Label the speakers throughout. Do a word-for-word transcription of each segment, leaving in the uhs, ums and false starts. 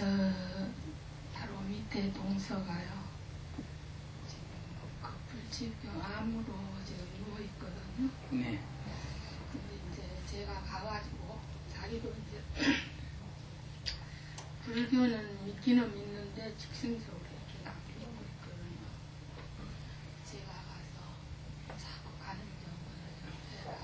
Speaker 1: 저 바로 밑에 동서가요. 지금 거풀지병 암으로 지금 누워 있거든요.
Speaker 2: 네.
Speaker 1: 근데 이제 제가 가가지고 자기도 이제 불교는 믿기는 믿는데 즉흥적으로 이렇게 남기고 있거든요. 제가 가서 자꾸 가는 경우를 좀 해라.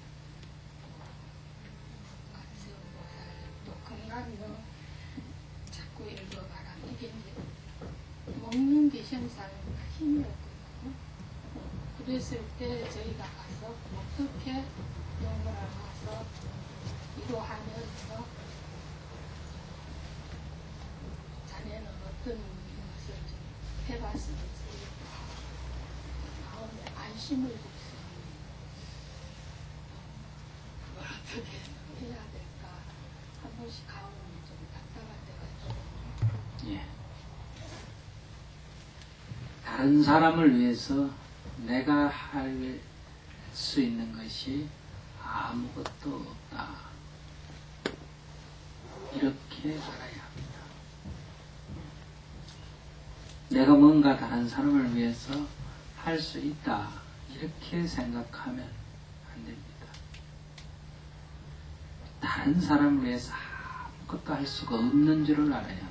Speaker 1: 또 건강도 자꾸 읽어봐라. 이게 이제 먹는 게 현상 힘이었거든요. 그랬을 때 저희가 가서 어떻게 영어를 가서 이거 하면서 자네는 어떤 것을 좀 해봤으면 좋겠다. 마음에 안심을 줄 수 있는 그걸 어떻게 해야 될까. 한 번씩 가오면 좀 답답할 때가 있거든요.
Speaker 2: 예. 다른 사람을 위해서 내가 할 수 있는 것이 아무것도 없다. 이렇게 알아야 합니다. 내가 뭔가 다른 사람을 위해서 할 수 있다. 이렇게 생각하면 안 됩니다. 다른 사람을 위해서 아무것도 할 수가 없는 줄을 알아야 합니다.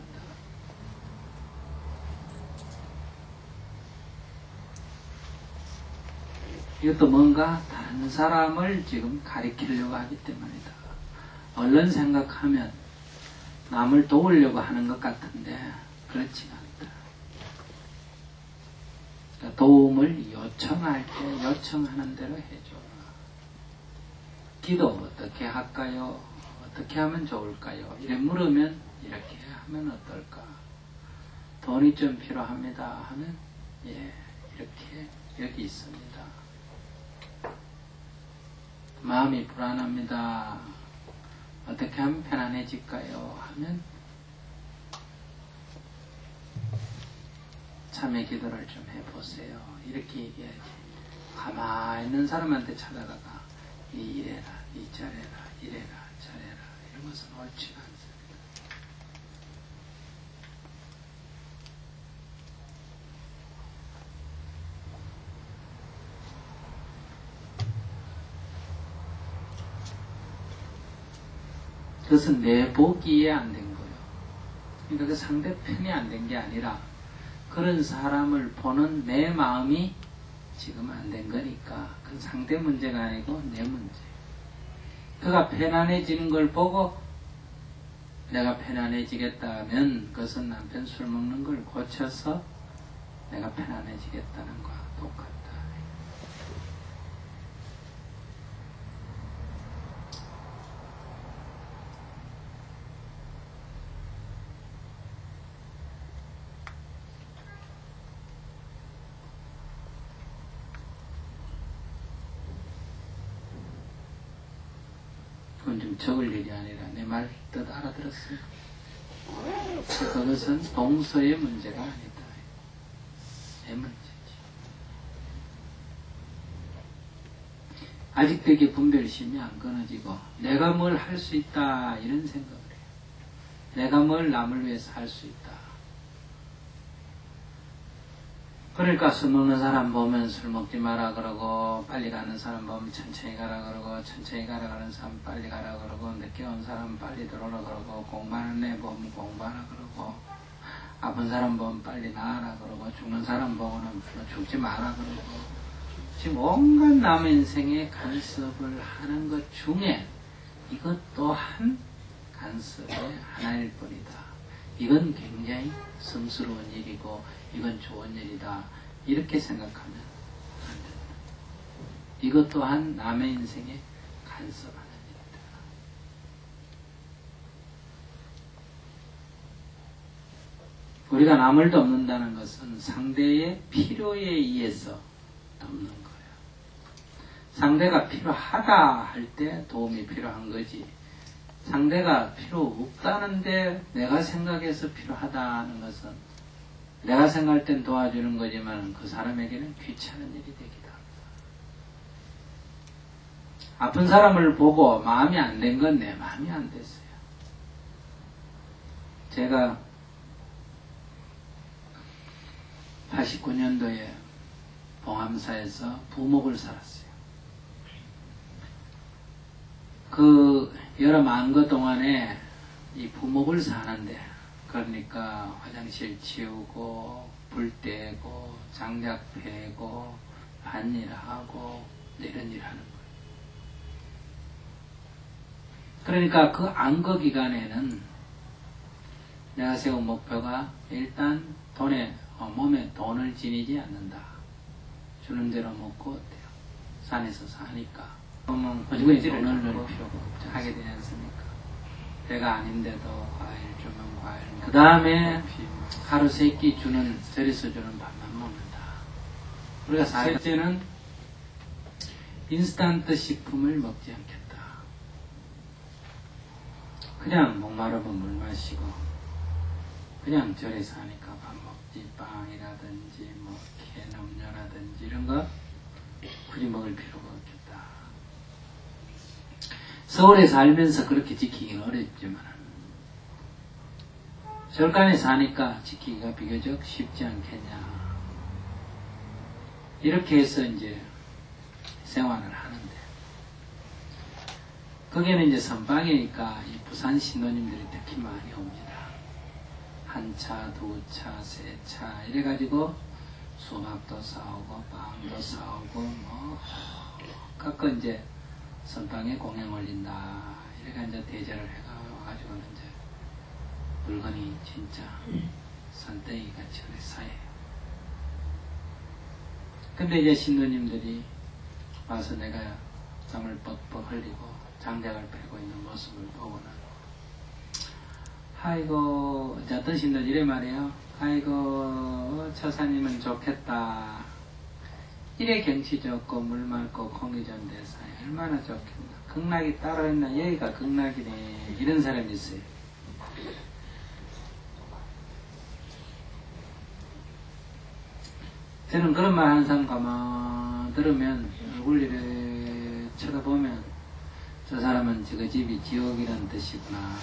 Speaker 2: 이것도 뭔가 다른 사람을 지금 가리키려고 하기 때문이다. 얼른 생각하면 남을 도우려고 하는 것 같은데 그렇지가 않다. 그러니까 도움을 요청할 때 요청하는 대로 해줘. 기도 어떻게 할까요? 어떻게 하면 좋을까요? 이래 물으면 이렇게 하면 어떨까? 돈이 좀 필요합니다 하면 예 이렇게 여기 있습니다. 마음이 불안합니다. 어떻게 하면 편안해질까요? 하면 참회 기도를 좀 해보세요. 이렇게 얘기해야지. 가만히 있는 사람한테 찾아가가 이 이래라, 이 저래라, 이래라, 저래라 이런 것은 옳지가 않습니다. 그것은 내 보기에 안 된 거예요. 그러니까 그 상대편이 안 된 게 아니라 그런 사람을 보는 내 마음이 지금 안 된 거니까 그 상대 문제가 아니고 내 문제. 그가 편안해지는 걸 보고 내가 편안해지겠다면 그것은 남편 술 먹는 걸 고쳐서 내가 편안해지겠다는 거와 똑같다. 그건 좀 적을 일이 아니라 내 말 뜻 알아들었어요? 그것은 동서의 문제가 아니다. 내 문제지. 아직도 이게 분별심이 안 끊어지고 내가 뭘 할 수 있다 이런 생각을 해요. 내가 뭘 남을 위해서 할 수 있다. 그러니까 술 먹는 사람 보면 술 먹지 마라 그러고 빨리 가는 사람 보면 천천히 가라 그러고 천천히 가라 그러는 사람 빨리 가라 그러고 늦게 온 사람 빨리 들어오라 그러고 공부하는 애 보면 공부하라 그러고 아픈 사람 보면 빨리 나아라 그러고 죽는 사람 보고는 죽지 마라 그러고 지금 온갖 남의 인생의 간섭을 하는 것 중에 이것 또한 간섭의 하나일 뿐이다. 이건 굉장히 성스러운 일이고 이건 좋은 일이다. 이렇게 생각하면 안 된다. 이것 또한 남의 인생에 간섭하는 일이다. 우리가 남을 돕는다는 것은 상대의 필요에 의해서 돕는 거예요. 상대가 필요하다 할 때 도움이 필요한 거지. 상대가 필요 없다는데 내가 생각해서 필요하다는 것은 내가 생각할 땐 도와주는 거지만 그 사람에게는 귀찮은 일이 되기도 합니다. 아픈 사람을 보고 마음이 안 된 건 내 마음이 안 됐어요. 제가 팔십구 년도에 봉암사에서 부목을 살았어요. 그 여러 만거 동안에 이 부목을 사는데, 그러니까 화장실 치우고 불 떼고 장작 패고 밭일하고 이런 일 하는 거예요. 그러니까 그 안거 기간에는 내가 세운 목표가 일단 돈에 어, 몸에 돈을 지니지 않는다. 주는 대로 먹고 어때요? 산에서 사니까. 그러면 무조건 돈을 넣을 필요가 없죠. 하게 되지 않습니까? 내가 아닌데도 과일 주면 과일. 그 다음에 하루 세 끼 주는, 절에서 주는 밥만 먹는다. 우리가 셋째는 인스턴트 식품을 먹지 않겠다. 그냥 목마르면 물 마시고, 그냥 절에서 하니까 밥 먹지, 빵이라든지 뭐 캔 음료라든지 이런 거 굳이 먹을 필요가 없겠다. 서울에 살면서 그렇게 지키기는 어렵지만 절간에 사니까 지키기가 비교적 쉽지 않겠냐. 이렇게 해서 이제 생활을 하는데, 거기는 이제 선방이니까 이 부산 신도님들이 특히 많이 옵니다. 한 차, 두 차, 세 차 이래가지고 수박도 사오고 빵도 사오고 뭐 가끔 이제 선방에 공연 올린다 이래가 이제 대절을 해가지고는 이제 물건이 진짜 산더미 같이 쌓여요. 근데 이제 신도님들이 와서 내가 땀을 뻑뻑 흘리고 장작을 패고 있는 모습을 보고는, 아이고, 어떤 신도는 이래 말이에요. 아이고, 처사님은 좋겠다. 이래 경치 좋고 물 맑고 공기 좋은 데서 얼마나 좋겠나. 극락이 따로 있나. 여기가 극락이네. 이런 사람이 있어요. 저는 그런 말 하는 사람 가만 들으면, 얼굴 이래 쳐다보면 저 사람은 저거 집이 지옥이라는 뜻이구나.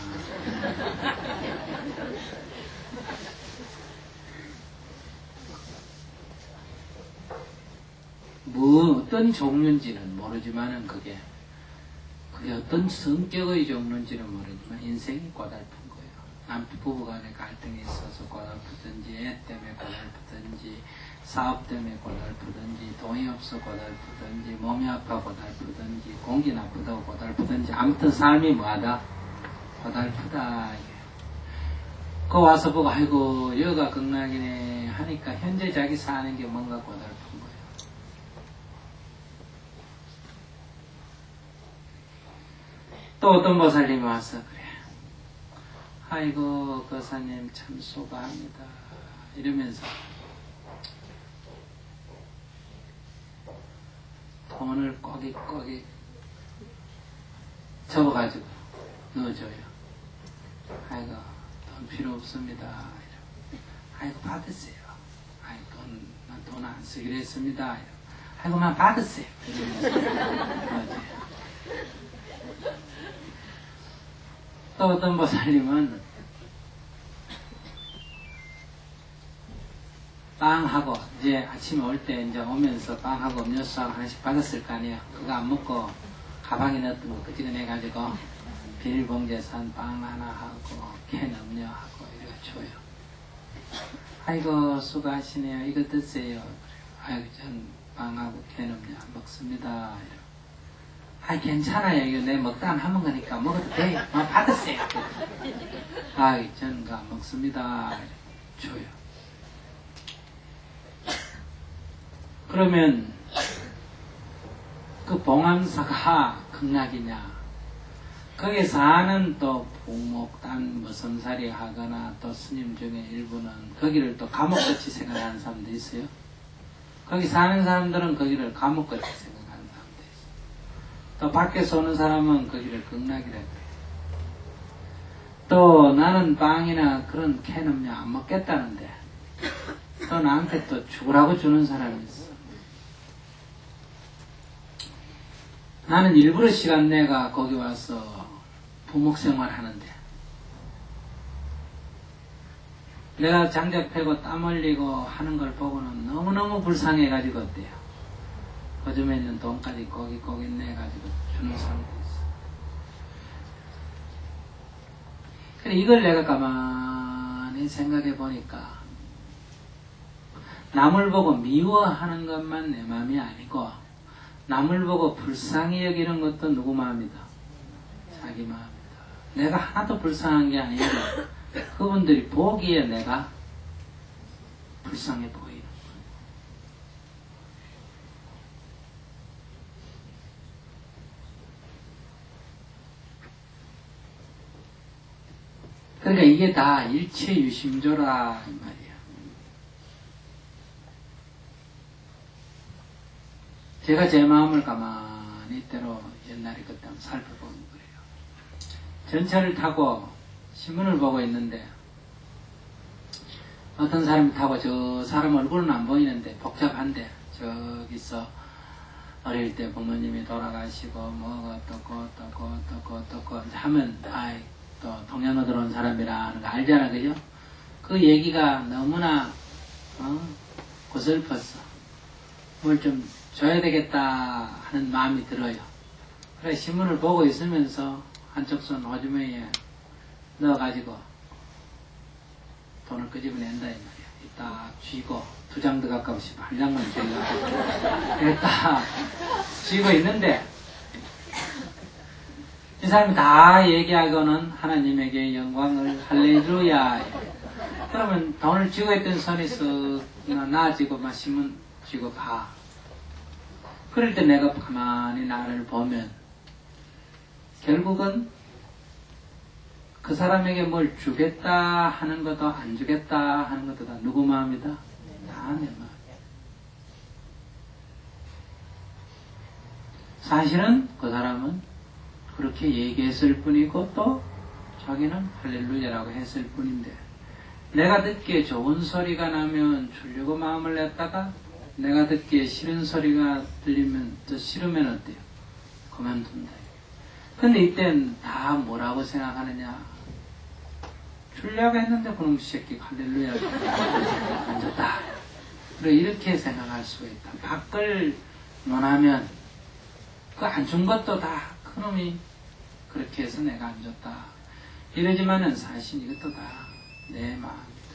Speaker 2: 뭐 어떤 종류인지는 모르지만은 그게 그게 어떤 성격의 종류인지는 모르지만 인생이 고달픈 거예요. 남편 부부간에 갈등이 있어서 고달프든지, 애 때문에 고달프든지, 사업 때문에 고달프든지, 돈이 없어 고달프든지, 몸이 아파 고달프든지, 공기 나쁘다고 고달프든지, 아무튼 삶이 뭐하다? 고달프다. 그 와서 보고 아이고 여기가 극락이네 하니까 현재 자기 사는 게 뭔가 고달픈 거예요. 또 어떤 보살님이 와서 그래, 아이고 거사님 참 수고합니다 이러면서 돈을 꼬깃꼬깃 접어가지고 넣어줘요. 아이고 돈 필요 없습니다. 아이고 받으세요. 아이고 돈, 난 돈 안 쓰기로 했습니다. 아이고 만 받으세요. 또 어떤 보살님은 빵하고 이제 아침에 올 때 이제 오면서 빵하고 음료수하고 하나씩 받았을 거 아니에요. 그거 안 먹고 가방에 넣었던 거 끄집어내가지고 비닐봉지에 산 빵 하나 하고 캔 음료하고 이렇게 줘요. 아이고 수고하시네요. 이거 드세요. 아이고 전 빵하고 캔 음료 안 먹습니다. 아이 괜찮아요. 이거 내 먹다 안 하는 거니까 먹어도 돼요. 아, 받으세요. 아이 전 그거 안 먹습니다. 줘요. 그러면 그 봉암사가 극락이냐? 거기에 사는 또 부목단 뭐 섬살이 하거나 또 스님 중에 일부는 거기를 또 감옥같이 생각하는 사람도 있어요. 거기 사는 사람들은 거기를 감옥같이 생각하는 사람도 있어요. 또 밖에서 오는 사람은 거기를 극락이라고 해요. 또 나는 빵이나 그런 캔 음료 안 먹겠다는데 또 나한테 또 죽으라고 주는 사람이 있어. 나는 일부러 시간 내가 거기 와서 부목생활 하는데 내가 장작 패고 땀 흘리고 하는 걸 보고는 너무너무 불쌍해가지고 어때요? 거점에 있는 돈까지 꼬깃꼬깃 내가지고 주는 사람도 있어. 그래, 이걸 내가 가만히 생각해 보니까 남을 보고 미워하는 것만 내 마음이 아니고 남을 보고 불쌍히 여기는 것도 누구 마음이다? 자기 마음이다. 내가 하나도 불쌍한 게 아니라 그분들이 보기에 내가 불쌍해 보이는 거예요. 그러니까 이게 다 일체유심조라 이 말이야. 제가 제 마음을 가만히 이때로 옛날에 그때 한번 살펴보는 거예요. 전철을 타고 신문을 보고 있는데 어떤 사람이 타고 저 사람 얼굴은 안 보이는데 복잡한데 저기서 어릴 때 부모님이 돌아가시고 뭐가 어떻고 어떻고 어떻고 어떻고 하면 아이 또 동양어 들어온 사람이라는 거 알잖아, 그죠? 그 얘기가 너무나 어? 고슬펐어. 뭘 좀 줘야 되겠다 하는 마음이 들어요. 그래 신문을 보고 있으면서 한쪽 손 오줌에 넣어가지고 돈을 끄집어낸다 이 말이야. 이따 쥐고 두 장 더 가까우시 한 장만 쥐려고 이랬다 쥐고 있는데 이 사람이 다 얘기하고는 하나님에게 영광을 할렐루야. 그러면 돈을 쥐고 있던 손이 쓱 나아지고 막 신문 쥐고 봐. 그럴 때 내가 가만히 나를 보면 결국은 그 사람에게 뭘 주겠다 하는 것도 안 주겠다 하는 것도 다 누구 마음이다? 다 내 마음이야. 사실은 그 사람은 그렇게 얘기했을 뿐이고 또 자기는 할렐루야라고 했을 뿐인데 내가 듣기에 좋은 소리가 나면 주려고 마음을 냈다가 내가 듣기에 싫은 소리가 들리면 또 싫으면 어때요? 그만둔다. 근데 이땐 다 뭐라고 생각하느냐? 주려고 했는데 그놈 새끼 할렐루야 안 줬다. 그래 이렇게 생각할 수가 있다. 밖을 논하면 그 안 준 것도 다 그놈이 그렇게 해서 내가 안 줬다. 이러지만은 사실 이것도 다 내 마음이다.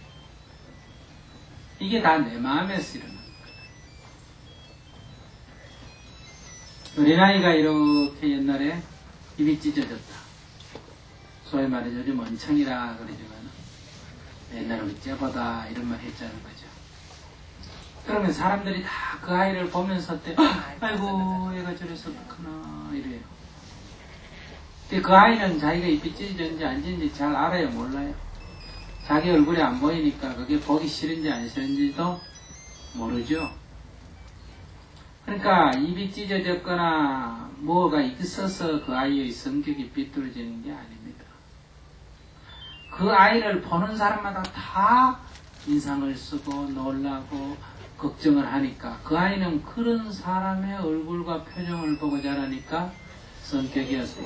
Speaker 2: 이게 다 내 마음에서 일어나는 거다. 어린아이가 이렇게 옛날에 입이 찢어졌다. 소위 말해 요즘 원청이라 그러지만 옛날에 우리 째보다 이런 말 했자는 거죠. 그러면 사람들이 다 그 아이를 보면서 때 아이고 얘가 저래서 어떡하나 이래요. 근데 그 아이는 자기가 입이 찢어졌는지 안 찢어졌는지 잘 알아요? 몰라요? 자기 얼굴이 안 보이니까 그게 보기 싫은지 안 싫은지도 모르죠. 그러니까 입이 찢어졌거나 뭐가 있어서 그 아이의 성격이 삐뚤어지는 게 아닙니다. 그 아이를 보는 사람마다 다 인상을 쓰고 놀라고 걱정을 하니까 그 아이는 그런 사람의 얼굴과 표정을 보고 자라니까 성격이 어때요?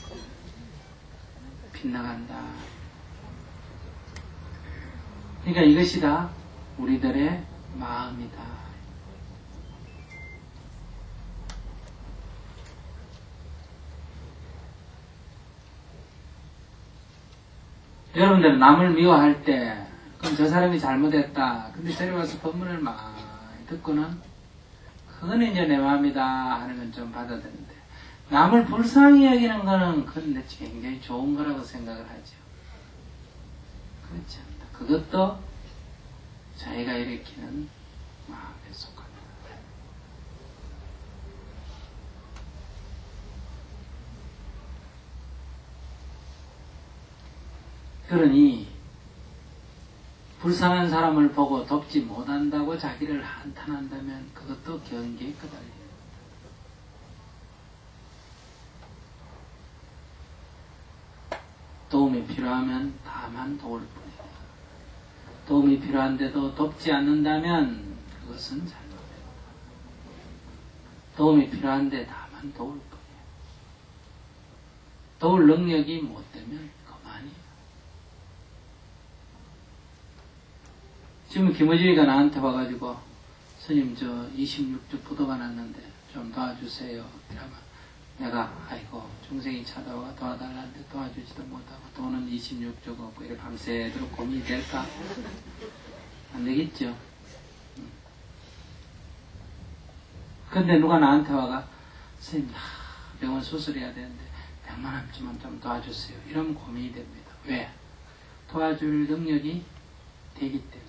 Speaker 2: 빗나간다. 그러니까 이것이 다 우리들의 마음이다. 여러분들 남을 미워할 때 그럼 저 사람이 잘못했다. 근데 저리 와서 법문을 많이 듣고는 그거는 이제 내 마음이다 하는 건 좀 받아들이는데 남을 불쌍히 여기는 거는 그건 굉장히 좋은 거라고 생각을 하죠. 그렇지 않다. 그것도 자기가 일으키는 마음에 속합니다. 그러니 불쌍한 사람을 보고 돕지 못한다고 자기를 한탄한다면 그것도 경계에 끄달립니다. 도움이 필요하면 다만 도울 뿐이다. 도움이 필요한데도 돕지 않는다면 그것은 잘못됩니다. 도움이 필요한데 다만 도울 뿐이에요. 도울 능력이 못 되면 그만이에요. 지금 김어준이가 나한테 와가지고 스님 저 이십육 조 부도가 났는데 좀 도와주세요. 이러면 내가 아이고 중생이 찾아와 도와달라는데 도와주지도 못하고 돈은 이십육 조가 없고 이렇게 밤새도록 고민이 될까? 안 되겠죠. 근데 누가 나한테 와가 스님 병원 수술해야 되는데 백만 원쯤만 좀 도와주세요. 이러면 고민이 됩니다. 왜? 도와줄 능력이 되기 때문에.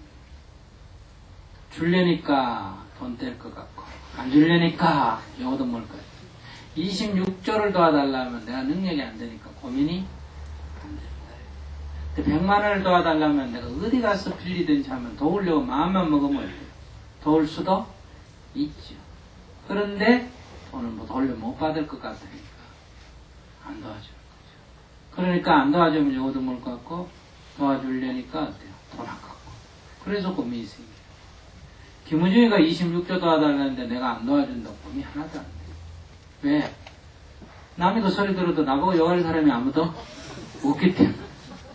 Speaker 2: 줄려니까 돈 뗄 것 같고 안 줄려니까 요거도 뭘 거예요. 이십육 조를 도와달라면 내가 능력이 안 되니까 고민이 안 된다. 근데 백만 원을 도와달라면 내가 어디 가서 빌리든지 하면 도우려고 마음만 먹으면 도울 수도 있죠. 그런데 돈을 뭐 돌려 못 받을 것 같으니까 안 도와주는 거죠. 그러니까 안 도와주면 요거도 뭘 것 같고 도와주려니까 어때요? 돈 아깝고. 그래서 고민이 생겨요. 김우중이가 이십육 조 도와달라는데 내가 안 도와준다고 고민이 하나도 안 돼요. 왜? 남이 그 소리 들어도 나보고 욕할 사람이 아무도 없기 때문에.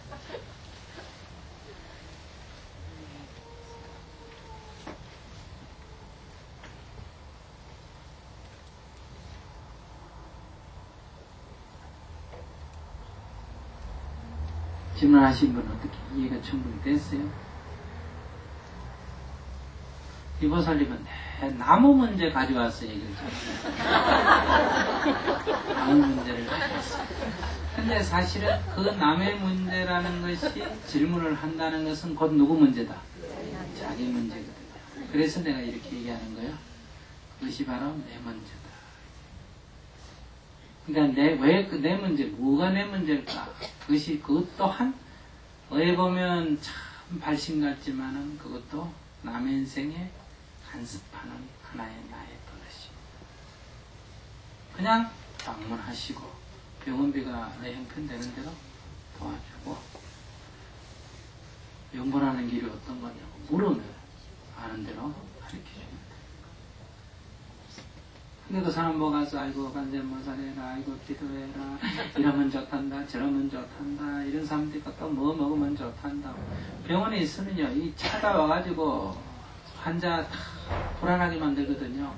Speaker 2: 질문하신 분은 어떻게 이해가 충분히 됐어요? 이보살님은 나무 문제 가져와서 얘기를 잘해요. 나무 문제를 가져왔어요. 근데 사실은 그 남의 문제라는 것이 질문을 한다는 것은 곧 누구 문제다? 자기 문제거든요. 그래서 내가 이렇게 얘기하는 거예요. 그것이 바로 내 문제다. 그러니까 내, 왜 내 문제, 뭐가 내 문제일까? 그것이 그것 또한 어에 보면 참 발심 같지만은 그것도 남의 인생에 간섭하는 하나의 나의 버릇입니다. 그냥 방문하시고 병원비가 내 형편되는 대로 도와주고 명분하는 길이 어떤 거냐고 물으면 아는 대로 가르쳐줍니다. 근데 그 사람 뭐 가서 아이고 관세음보살해라 아이고 기도해라 이러면 좋단다 저러면 좋단다 이런 사람들이 또 뭐 먹으면 좋단다. 병원에 있으면요 이 찾아와가지고 환자 다 불안하게 만들거든요.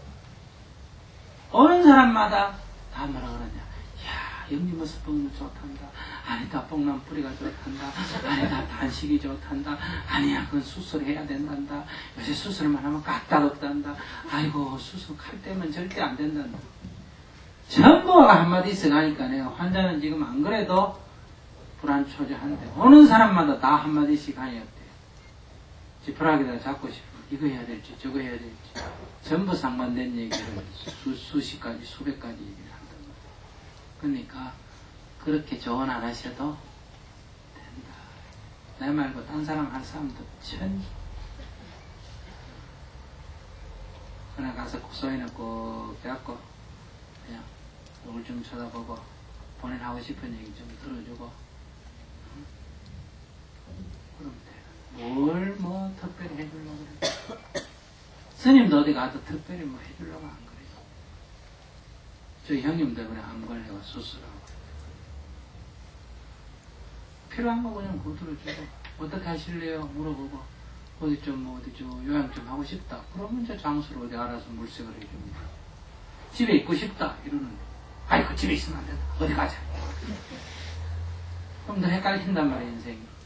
Speaker 2: 오는 사람마다 다 뭐라 그러냐. 야 영리 모습 보면 좋단다. 아니다 뽕난 뿌리가 좋단다. 아니다 단식이 좋단다. 아니야 그건 수술해야 된단다. 요새 수술만 하면 까딱없단다. 아이고 수술 칼 때면 절대 안 된단다. 전부가 한마디씩 하니까 내가 환자는 지금 안 그래도 불안초조한데 오는 사람마다 다 한마디씩 하였대요. 지푸라기다 잡고 싶어. 이거 해야 될지 저거 해야 될지 전부 상반된 얘기를 수, 수십 가지 수백 가지 얘기를 한단 말이에요. 그러니까 그렇게 조언 안 하셔도 된다. 내 말고 딴 사람 할 사람도 천 그냥 가서 소리는 꼭 해갖고 그냥 얼굴 좀 쳐다보고 본인 하고 싶은 얘기 좀 들어주고 응? 그러면 돼요. 뭘 뭐 특별히 해주려고 그래. 스님도 어디 가도 특별히 뭐 해주려고 안 그래요. 저희 형님도 그래 안 걸려고 수술하고 필요한 거 그냥 못 들어주고 어떻게 하실래요? 물어보고 어디 좀 뭐 어디 좀 요양 좀 하고 싶다. 그러면 이제 장소를 어디 알아서 물색을 해줍니다. 집에 있고 싶다 이러는데 아이고 집에 있으면 안 된다. 어디 가자. 그럼 더 헷갈린단 말이에요 인생이.